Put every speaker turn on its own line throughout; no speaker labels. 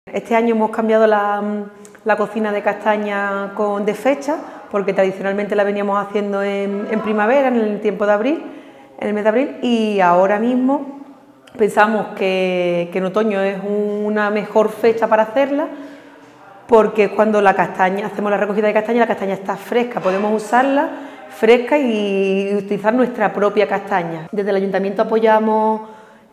Este año hemos cambiado la cocina de castaña de fecha, porque tradicionalmente la veníamos haciendo en primavera, en el tiempo de abril, en el mes de abril, y ahora mismo pensamos que en otoño es una mejor fecha para hacerla, porque es cuando la castaña, hacemos la recogida de castaña y la castaña está fresca, podemos usarla fresca y utilizar nuestra propia castaña. Desde el ayuntamiento apoyamos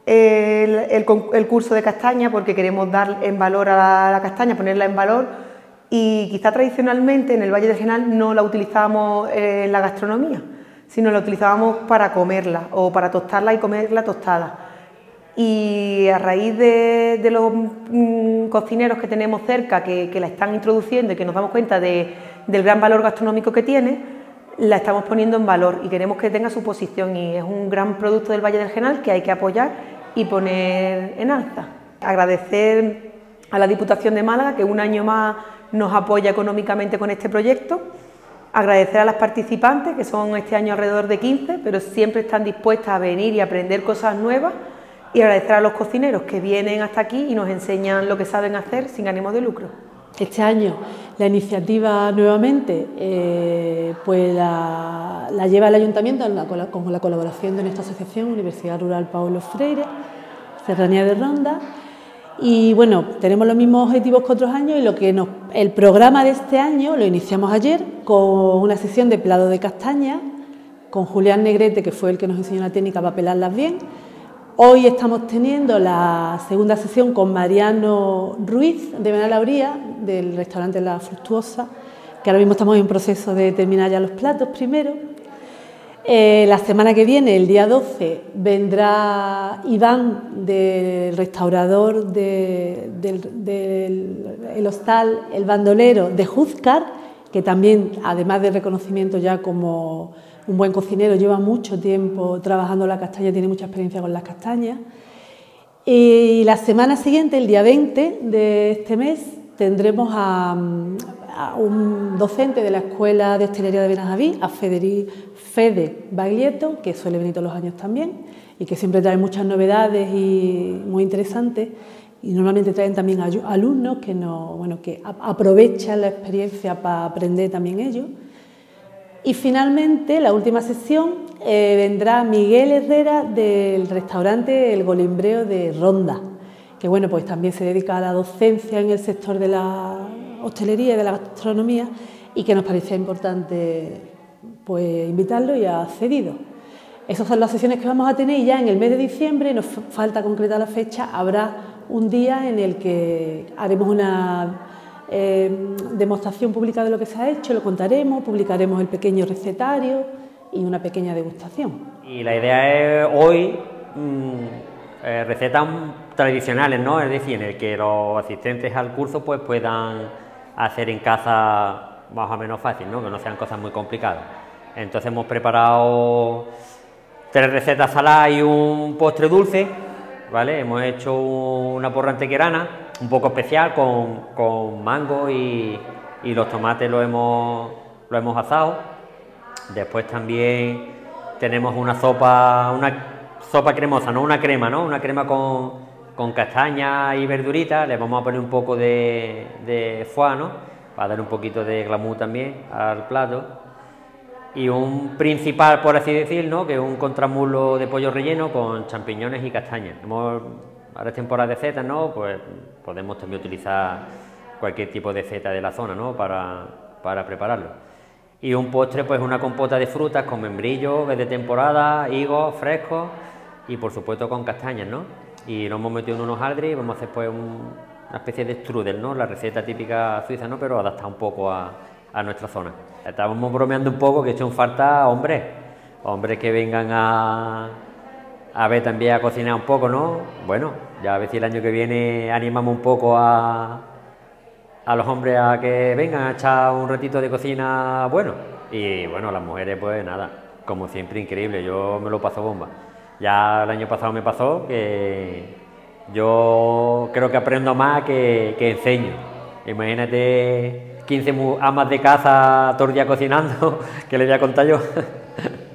el curso de castaña porque queremos dar en valor a la castaña, ponerla en valor, y quizá tradicionalmente en el Valle del Genal no la utilizábamos en la gastronomía, sino la utilizábamos para comerla o para tostarla y comerla tostada. Y a raíz de los cocineros que tenemos cerca que la están introduciendo y que nos damos cuenta del gran valor gastronómico que tiene, la estamos poniendo en valor y queremos que tenga su posición, y es un gran producto del Valle del Genal que hay que apoyar y poner en alza. Agradecer a la Diputación de Málaga, que un año más nos apoya económicamente con este proyecto. Agradecer a las participantes, que son este año alrededor de 15, pero siempre están dispuestas a venir y aprender cosas nuevas. Y agradecer a los cocineros que vienen hasta aquí y nos enseñan lo que saben hacer sin ánimo de lucro.
Este año la iniciativa nuevamente pues la lleva el Ayuntamiento con la colaboración de nuestra asociación Universidad Rural Paulo Freire, Serranía de Ronda. Y bueno, tenemos los mismos objetivos que otros años, y el programa de este año lo iniciamos ayer con una sesión de pelado de castaña con Julián Negrete, que fue el que nos enseñó la técnica para pelarlas bien. Hoy estamos teniendo la segunda sesión con Mariano Ruiz de Benalauría, del restaurante La Fructuosa, que ahora mismo estamos en proceso de terminar ya los platos primero. La semana que viene, el día 12, vendrá Iván, del restaurador del hostal El Bandolero de Júzcar, que también, además del reconocimiento ya como un buen cocinero, lleva mucho tiempo trabajando la castaña, tiene mucha experiencia con las castañas. Y la semana siguiente, el día 20 de este mes, tendremos a un docente de la Escuela de Hostelería de Benajaví, a Fede Baglietto, que suele venir todos los años también y que siempre trae muchas novedades y muy interesantes. Y normalmente traen también alumnos que aprovechan la experiencia para aprender también ellos. Y finalmente, la última sesión, vendrá Miguel Herrera del restaurante El Golimbreo de Ronda, que bueno, pues también se dedica a la docencia en el sector de la hostelería y de la gastronomía, y que nos parecía importante pues invitarlo, y ha cedido. Esas son las sesiones que vamos a tener, y ya en el mes de diciembre, nos falta concretar la fecha, habrá un día en el que haremos una demostración pública de lo que se ha hecho, lo contaremos, publicaremos el pequeño recetario y una pequeña degustación.
Y la idea es hoy recetas tradicionales, ¿no? Es decir, en el que los asistentes al curso pues puedan hacer en casa más o menos fácil, ¿no? Que no sean cosas muy complicadas. Entonces hemos preparado 3 recetas saladas y un postre dulce, ¿vale? Hemos hecho una porra antequerana un poco especial con mango y los tomates lo hemos asado. Después también tenemos una sopa cremosa, no una crema, ¿no? Una crema con castaña y verduritas. Le vamos a poner un poco de foie, ¿no? Para dar un poquito de glamour también al plato. Y un principal, por así decir, ¿no? Que es un contramuslo de pollo relleno con champiñones y castañas. Ahora es temporada de setas, ¿no? Pues podemos también utilizar cualquier tipo de seta de la zona, ¿no? Para prepararlo. Y un postre, pues una compota de frutas con membrillo, de temporada, higos frescos y por supuesto con castañas, ¿no? Y lo hemos metido en unos hojaldres y vamos a hacer pues una especie de strudel, ¿no? La receta típica suiza, ¿no? Pero adaptada un poco a nuestra zona. Estábamos bromeando un poco que esto falta hombres que vengan a ver también a cocinar un poco, ¿no? Bueno, ya a ver si el año que viene animamos un poco a los hombres a que vengan a echar un ratito de cocina bueno. Y bueno, las mujeres pues nada, como siempre increíble, yo me lo paso bomba. Ya el año pasado me pasó que yo creo que aprendo más que enseño. Imagínate 15 amas de casa todo el día cocinando, que le voy a contar yo.